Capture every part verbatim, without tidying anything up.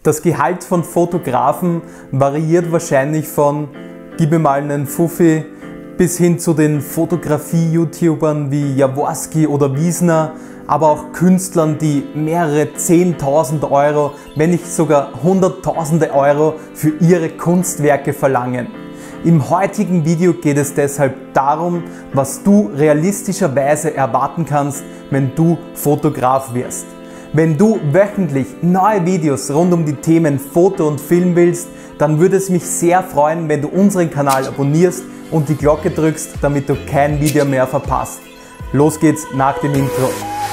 Das Gehalt von Fotografen variiert wahrscheinlich von gib mir mal einen Fuffi bis hin zu den Fotografie-YouTubern wie Jaworski oder Wiesner, aber auch Künstlern, die mehrere zehntausend Euro, wenn nicht sogar hunderttausende Euro für ihre Kunstwerke verlangen. Im heutigen Video geht es deshalb darum, was du realistischerweise erwarten kannst, wenn du Fotograf wirst. Wenn du wöchentlich neue Videos rund um die Themen Foto und Film willst, dann würde es mich sehr freuen, wenn du unseren Kanal abonnierst und die Glocke drückst, damit du kein Video mehr verpasst. Los geht's nach dem Intro.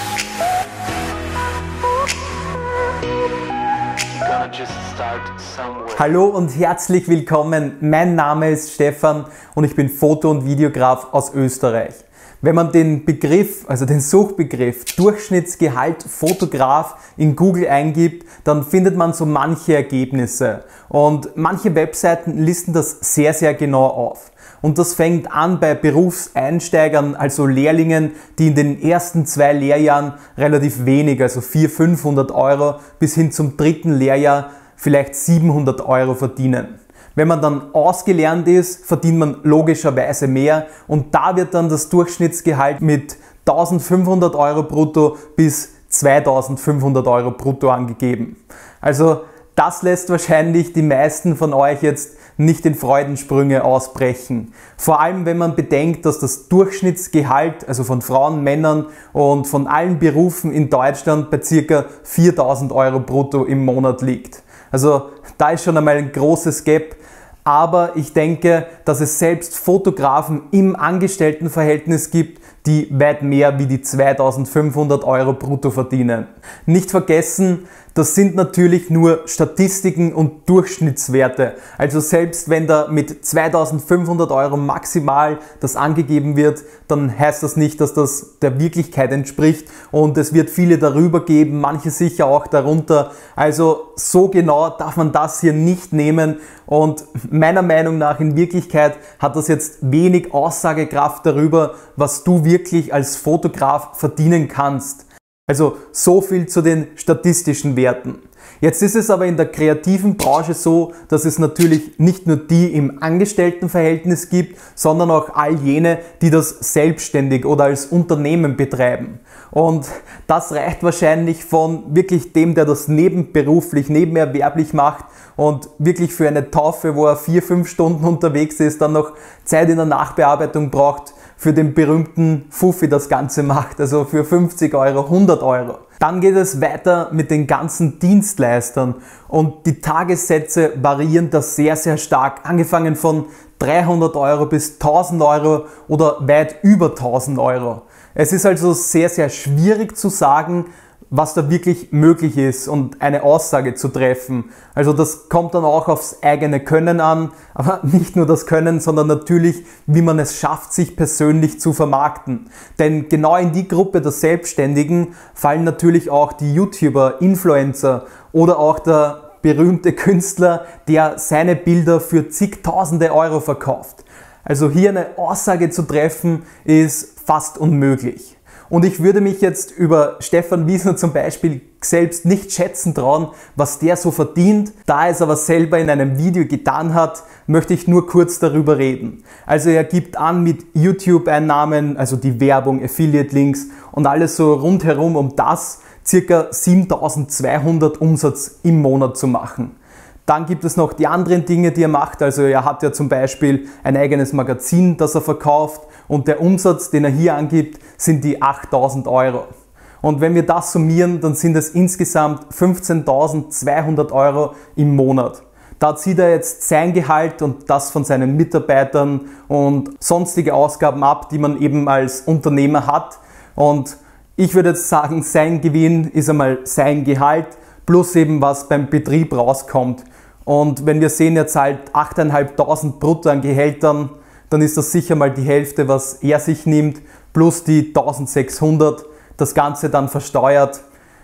Hallo und herzlich willkommen, mein Name ist Stefan und ich bin Foto- und Videograf aus Österreich. Wenn man den Begriff, also den Suchbegriff Durchschnittsgehalt Fotograf in Google eingibt, dann findet man so manche Ergebnisse und manche Webseiten listen das sehr, sehr genau auf. Und das fängt an bei Berufseinsteigern, also Lehrlingen, die in den ersten zwei Lehrjahren relativ wenig, also vierhundert, fünfhundert Euro, bis hin zum dritten Lehrjahr vielleicht siebenhundert Euro verdienen. Wenn man dann ausgelernt ist, verdient man logischerweise mehr und da wird dann das Durchschnittsgehalt mit eintausendfünfhundert Euro brutto bis zweitausendfünfhundert Euro brutto angegeben. Also das lässt wahrscheinlich die meisten von euch jetzt nicht in Freudensprünge ausbrechen. Vor allem, wenn man bedenkt, dass das Durchschnittsgehalt, also von Frauen, Männern und von allen Berufen in Deutschland bei ca. viertausend Euro brutto im Monat liegt. Also da ist schon einmal ein großes Gap. Aber ich denke, dass es selbst Fotografen im Angestelltenverhältnis gibt, die weit mehr wie die zweitausendfünfhundert Euro brutto verdienen. Nicht vergessen, das sind natürlich nur Statistiken und Durchschnittswerte. Also selbst wenn da mit zweitausendfünfhundert Euro maximal das angegeben wird, dann heißt das nicht, dass das der Wirklichkeit entspricht und es wird viele darüber geben, manche sicher auch darunter. Also so genau darf man das hier nicht nehmen und meiner Meinung nach in Wirklichkeit hat das jetzt wenig Aussagekraft darüber, was du wirklich als Fotograf verdienen kannst. Also so viel zu den statistischen Werten. Jetzt ist es aber in der kreativen Branche so, dass es natürlich nicht nur die im Angestelltenverhältnis gibt, sondern auch all jene, die das selbstständig oder als Unternehmen betreiben. Und das reicht wahrscheinlich von wirklich dem, der das nebenberuflich, nebenerwerblich macht und wirklich für eine Taufe, wo er vier, fünf Stunden unterwegs ist, dann noch Zeit in der Nachbearbeitung braucht, für den berühmten Fuffi das Ganze macht, also für fünfzig Euro, hundert Euro. Dann geht es weiter mit den ganzen Dienstleistern und die Tagessätze variieren da sehr, sehr stark, angefangen von dreihundert Euro bis tausend Euro oder weit über tausend Euro. Es ist also sehr, sehr schwierig zu sagen, was da wirklich möglich ist und eine Aussage zu treffen. Also das kommt dann auch aufs eigene Können an, aber nicht nur das Können, sondern natürlich, wie man es schafft, sich persönlich zu vermarkten. Denn genau in die Gruppe der Selbstständigen fallen natürlich auch die YouTuber, Influencer oder auch der berühmte Künstler, der seine Bilder für zigtausende Euro verkauft. Also hier eine Aussage zu treffen, ist fast unmöglich. Und ich würde mich jetzt über Stefan Wiesner zum Beispiel selbst nicht schätzen trauen, was der so verdient. Da er es aber selber in einem Video getan hat, möchte ich nur kurz darüber reden. Also er gibt an, mit YouTube-Einnahmen, also die Werbung, Affiliate-Links und alles so rundherum um das, ca. siebentausendzweihundert Umsatz im Monat zu machen. Dann gibt es noch die anderen Dinge, die er macht. Also er hat ja zum Beispiel ein eigenes Magazin, das er verkauft und der Umsatz, den er hier angibt, sind die achttausend Euro. Und wenn wir das summieren, dann sind es insgesamt fünfzehntausendzweihundert Euro im Monat. Da zieht er jetzt sein Gehalt und das von seinen Mitarbeitern und sonstige Ausgaben ab, die man eben als Unternehmer hat. Und ich würde jetzt sagen, sein Gewinn ist einmal sein Gehalt plus eben was beim Betrieb rauskommt. Und wenn wir sehen, er zahlt achttausendfünfhundert brutto an Gehältern, dann ist das sicher mal die Hälfte, was er sich nimmt, plus die eintausendsechshundert, das Ganze dann versteuert.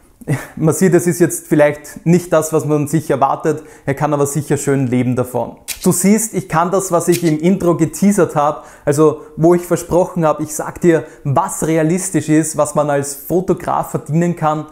Man sieht, es ist jetzt vielleicht nicht das, was man sich erwartet, er kann aber sicher schön leben davon. Du siehst, ich kann das, was ich im Intro geteasert habe, also wo ich versprochen habe, ich sag dir, was realistisch ist, was man als Fotograf verdienen kann,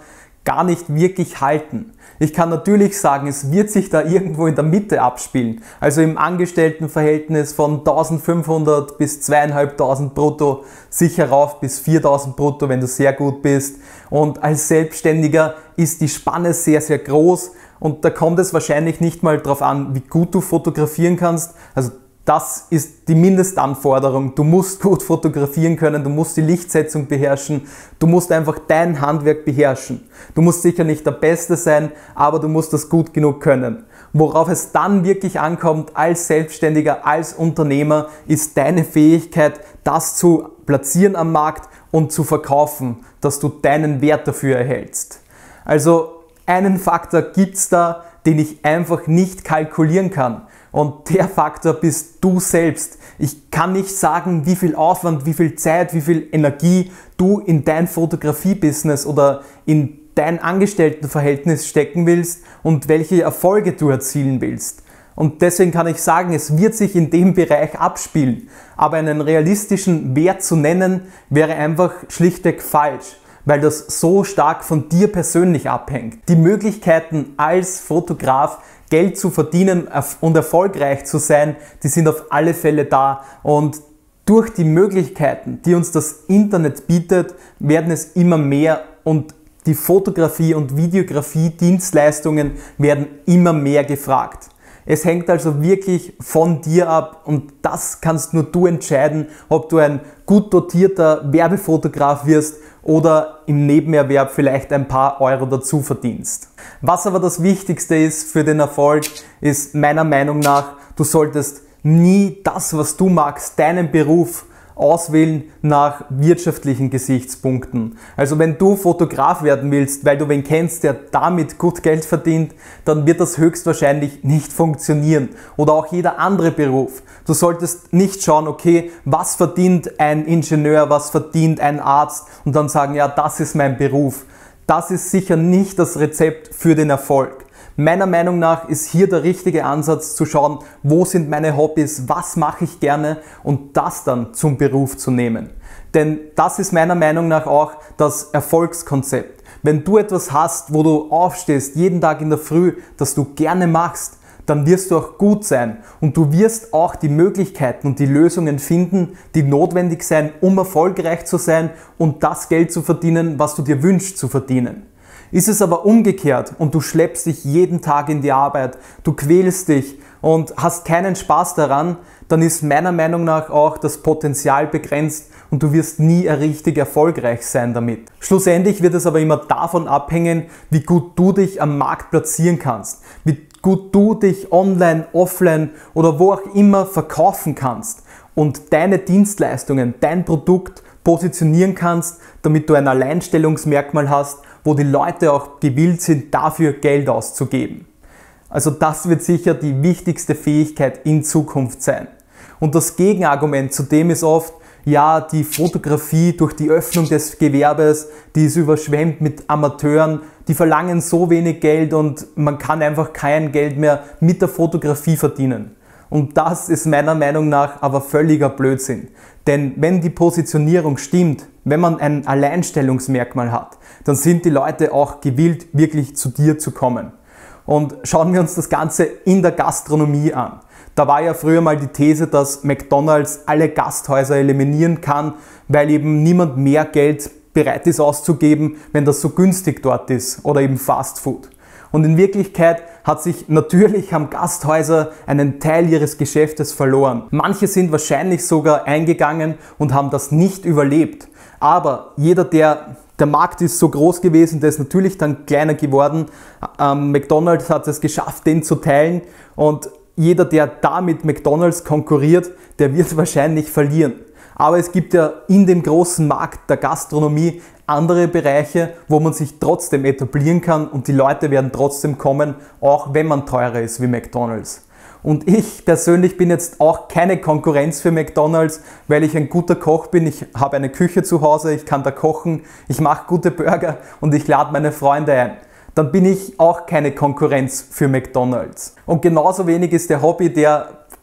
gar nicht wirklich halten. Ich kann natürlich sagen, es wird sich da irgendwo in der Mitte abspielen, also im Angestelltenverhältnis von eintausendfünfhundert bis zweitausendfünfhundert brutto, sicher rauf bis viertausend brutto, wenn du sehr gut bist. Und als Selbstständiger ist die Spanne sehr, sehr groß und da kommt es wahrscheinlich nicht mal darauf an, wie gut du fotografieren kannst. Also das ist die Mindestanforderung. Du musst gut fotografieren können, du musst die Lichtsetzung beherrschen, du musst einfach dein Handwerk beherrschen. Du musst sicher nicht der Beste sein, aber du musst das gut genug können. Worauf es dann wirklich ankommt als Selbstständiger, als Unternehmer, ist deine Fähigkeit, das zu platzieren am Markt und zu verkaufen, dass du deinen Wert dafür erhältst. Also einen Faktor gibt es da, den ich einfach nicht kalkulieren kann. Und der Faktor bist du selbst. Ich kann nicht sagen, wie viel Aufwand, wie viel Zeit, wie viel Energie du in dein Fotografie-Business oder in dein Angestelltenverhältnis stecken willst und welche Erfolge du erzielen willst. Und deswegen kann ich sagen, es wird sich in dem Bereich abspielen. Aber einen realistischen Wert zu nennen, wäre einfach schlichtweg falsch, weil das so stark von dir persönlich abhängt. Die Möglichkeiten als Fotograf Geld zu verdienen und erfolgreich zu sein, die sind auf alle Fälle da. Und durch die Möglichkeiten, die uns das Internet bietet, werden es immer mehr und die Fotografie- und Videografie-Dienstleistungen werden immer mehr gefragt. Es hängt also wirklich von dir ab und das kannst nur du entscheiden, ob du ein gut dotierter Werbefotograf wirst oder im Nebenerwerb vielleicht ein paar Euro dazu verdienst. Was aber das Wichtigste ist für den Erfolg, ist meiner Meinung nach, du solltest nie das, was du magst, deinen Beruf auswählen nach wirtschaftlichen Gesichtspunkten. Also wenn du Fotograf werden willst, weil du wen kennst, der damit gut Geld verdient, dann wird das höchstwahrscheinlich nicht funktionieren. Oder auch jeder andere Beruf. Du solltest nicht schauen, okay, was verdient ein Ingenieur, was verdient ein Arzt und dann sagen, ja, das ist mein Beruf. Das ist sicher nicht das Rezept für den Erfolg. Meiner Meinung nach ist hier der richtige Ansatz zu schauen, wo sind meine Hobbys, was mache ich gerne und das dann zum Beruf zu nehmen. Denn das ist meiner Meinung nach auch das Erfolgskonzept. Wenn du etwas hast, wo du aufstehst, jeden Tag in der Früh, das du gerne machst, dann wirst du auch gut sein und du wirst auch die Möglichkeiten und die Lösungen finden, die notwendig sein, um erfolgreich zu sein und das Geld zu verdienen, was du dir wünschst zu verdienen. Ist es aber umgekehrt und du schleppst dich jeden Tag in die Arbeit, du quälst dich und hast keinen Spaß daran, dann ist meiner Meinung nach auch das Potenzial begrenzt und du wirst nie richtig erfolgreich sein damit. Schlussendlich wird es aber immer davon abhängen, wie gut du dich am Markt platzieren kannst, wie gut du dich online, offline oder wo auch immer verkaufen kannst und deine Dienstleistungen, dein Produkt positionieren kannst, damit du ein Alleinstellungsmerkmal hast, wo die Leute auch gewillt sind, dafür Geld auszugeben. Also das wird sicher die wichtigste Fähigkeit in Zukunft sein. Und das Gegenargument zu dem ist oft, ja, die Fotografie durch die Öffnung des Gewerbes, die ist überschwemmt mit Amateuren, die verlangen so wenig Geld und man kann einfach kein Geld mehr mit der Fotografie verdienen. Und das ist meiner Meinung nach aber völliger Blödsinn. Denn wenn die Positionierung stimmt, wenn man ein Alleinstellungsmerkmal hat, dann sind die Leute auch gewillt, wirklich zu dir zu kommen. Und schauen wir uns das Ganze in der Gastronomie an. Da war ja früher mal die These, dass McDonald's alle Gasthäuser eliminieren kann, weil eben niemand mehr Geld bereit ist auszugeben, wenn das so günstig dort ist oder eben Fast Food. Und in Wirklichkeit hat sich natürlich am Gasthäuser einen Teil ihres Geschäftes verloren. Manche sind wahrscheinlich sogar eingegangen und haben das nicht überlebt. Aber jeder, der, der Markt ist so groß gewesen, der ist natürlich dann kleiner geworden. Ähm, McDonald's hat es geschafft, den zu teilen und jeder, der da mit McDonald's konkurriert, der wird wahrscheinlich verlieren. Aber es gibt ja in dem großen Markt der Gastronomie andere Bereiche, wo man sich trotzdem etablieren kann und die Leute werden trotzdem kommen, auch wenn man teurer ist wie McDonald's. Und ich persönlich bin jetzt auch keine Konkurrenz für McDonald's, weil ich ein guter Koch bin. Ich habe eine Küche zu Hause, ich kann da kochen, ich mache gute Burger und ich lade meine Freunde ein. Dann bin ich auch keine Konkurrenz für McDonald's. Und genauso wenig ist der Hobby, der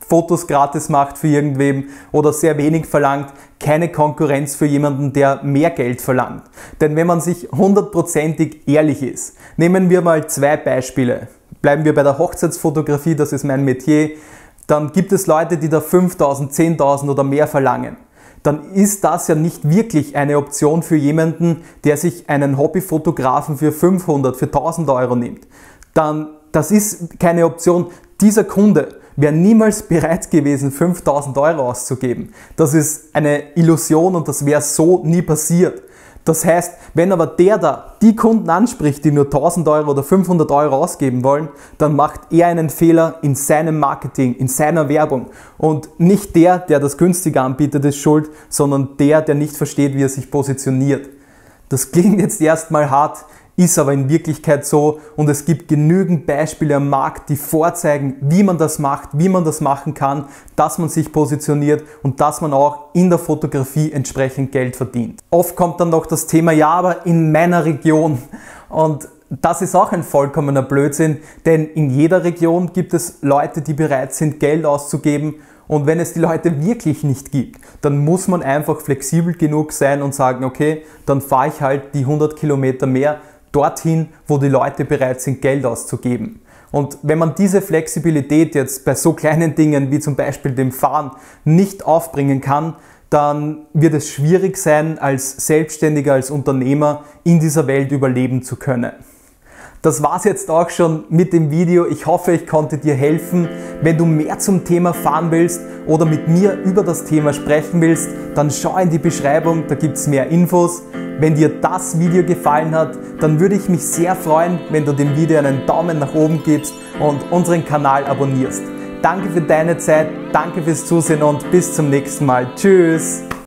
Fotos gratis macht für irgendwem oder sehr wenig verlangt, keine Konkurrenz für jemanden, der mehr Geld verlangt. Denn wenn man sich hundertprozentig ehrlich ist, nehmen wir mal zwei Beispiele. Bleiben wir bei der Hochzeitsfotografie, das ist mein Metier, dann gibt es Leute, die da fünftausend, zehntausend oder mehr verlangen. Dann ist das ja nicht wirklich eine Option für jemanden, der sich einen Hobbyfotografen für fünfhundert, für tausend Euro nimmt. Dann, das ist keine Option. Dieser Kunde wäre niemals bereit gewesen, fünftausend Euro auszugeben. Das ist eine Illusion und das wäre so nie passiert. Das heißt, wenn aber der da die Kunden anspricht, die nur tausend Euro oder fünfhundert Euro ausgeben wollen, dann macht er einen Fehler in seinem Marketing, in seiner Werbung. Und nicht der, der das günstig anbietet, ist schuld, sondern der, der nicht versteht, wie er sich positioniert. Das klingt jetzt erstmal hart, ist aber in Wirklichkeit so und es gibt genügend Beispiele am Markt, die vorzeigen, wie man das macht, wie man das machen kann, dass man sich positioniert und dass man auch in der Fotografie entsprechend Geld verdient. Oft kommt dann noch das Thema, ja, aber in meiner Region, und das ist auch ein vollkommener Blödsinn, denn in jeder Region gibt es Leute, die bereit sind, Geld auszugeben. Und wenn es die Leute wirklich nicht gibt, dann muss man einfach flexibel genug sein und sagen, okay, dann fahre ich halt die hundert Kilometer mehr dorthin, wo die Leute bereit sind, Geld auszugeben. Und wenn man diese Flexibilität jetzt bei so kleinen Dingen wie zum Beispiel dem Fahren nicht aufbringen kann, dann wird es schwierig sein, als Selbstständiger, als Unternehmer in dieser Welt überleben zu können. Das war's jetzt auch schon mit dem Video. Ich hoffe, ich konnte dir helfen. Wenn du mehr zum Thema fahren willst oder mit mir über das Thema sprechen willst, dann schau in die Beschreibung, da gibt's mehr Infos. Wenn dir das Video gefallen hat, dann würde ich mich sehr freuen, wenn du dem Video einen Daumen nach oben gibst und unseren Kanal abonnierst. Danke für deine Zeit, danke fürs Zusehen und bis zum nächsten Mal. Tschüss!